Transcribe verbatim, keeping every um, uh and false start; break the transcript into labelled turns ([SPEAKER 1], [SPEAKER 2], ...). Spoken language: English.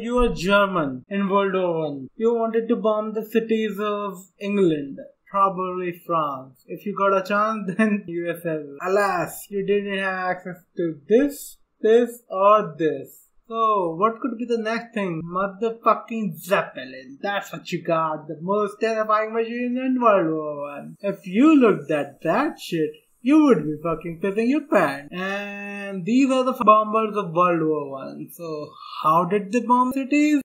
[SPEAKER 1] you were German in World War One. You wanted to bomb the cities of England. Probably France. If you got a chance, then U S A. Alas, you didn't have access to this, this, or this. So, what could be the next thing? Motherfucking Zeppelin. That's what you got. The most terrifying machine in World War One. If you looked at that shit, you would be fucking pissing your pants. And these are the bombers of World War One. So, how did they bomb cities?